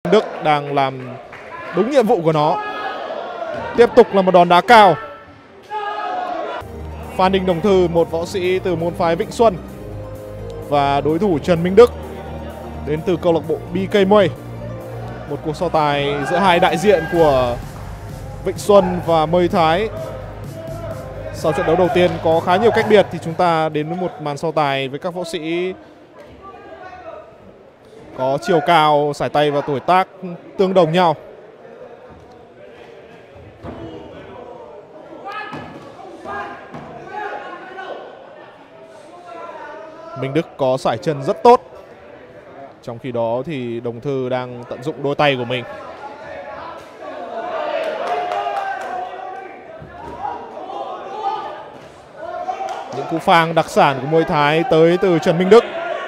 Đức đang làm đúng nhiệm vụ của nó. Tiếp tục là một đòn đá cao. Phan Đình Đồng Thư, một võ sĩ từ môn phái Vịnh Xuân, và đối thủ Trần Minh Đức đến từ câu lạc bộ BK Muay. Một cuộc so tài giữa hai đại diện của Vịnh Xuân và Muay Thái. Sau trận đấu đầu tiên có khá nhiều cách biệt thì chúng ta đến với một màn so tài với các võ sĩ có chiều cao, sải tay và tuổi tác tương đồng nhau. Minh Đức có sải chân rất tốt. Trong khi đó thì Đồng Thư đang tận dụng đôi tay của mình. Những cú phang đặc sản của Muay Thái tới từ Trần Minh Đức.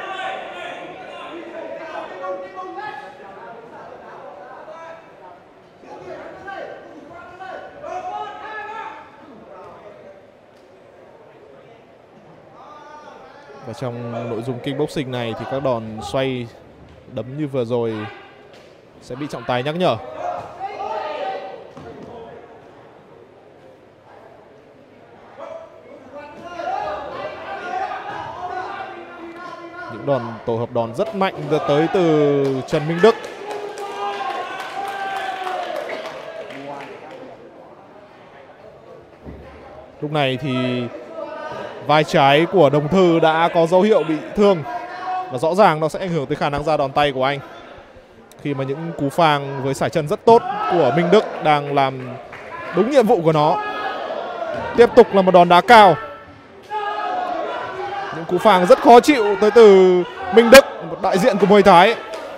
Và trong nội dung kickboxing này thì các đòn xoay đấm như vừa rồi sẽ bị trọng tài nhắc nhở. Những đòn tổ hợp đòn rất mạnh tới từ Trần Minh Đức. Lúc này thì vai trái của Đồng Thư đã có dấu hiệu bị thương, và rõ ràng nó sẽ ảnh hưởng tới khả năng ra đòn tay của anh, khi mà những cú phang với sải chân rất tốt của Minh Đức đang làm đúng nhiệm vụ của nó. Tiếp tục là một đòn đá cao. Những cú phang rất khó chịu tới từ Minh Đức, một đại diện của Muay Thái.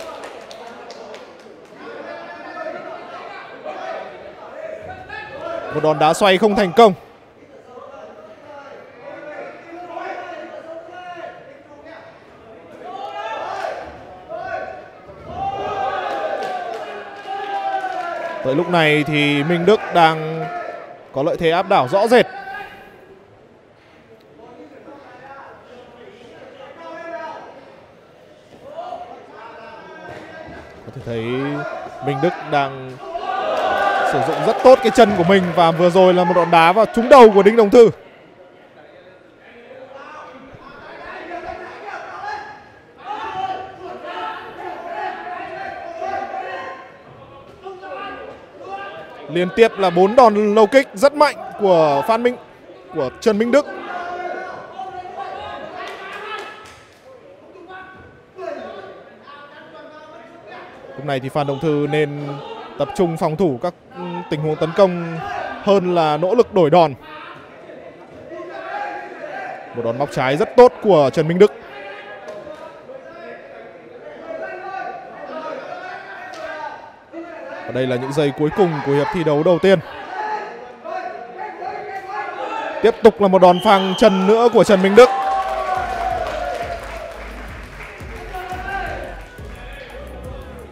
Một đòn đá xoay không thành công. Tới lúc này thì Minh Đức đang có lợi thế áp đảo rõ rệt. Có thể thấy Minh Đức đang sử dụng rất tốt cái chân của mình, và vừa rồi là một đòn đá vào trúng đầu của Đinh Đồng Thư. Liên tiếp là 4 đòn low kick rất mạnh của Trần Minh Đức. Lúc này thì Phan Đồng Thư nên tập trung phòng thủ các tình huống tấn công hơn là nỗ lực đổi đòn. Một đòn móc trái rất tốt của Trần Minh Đức. Và đây là những giây cuối cùng của hiệp thi đấu đầu tiên. Tiếp tục là một đòn phang chân nữa của Trần Minh Đức.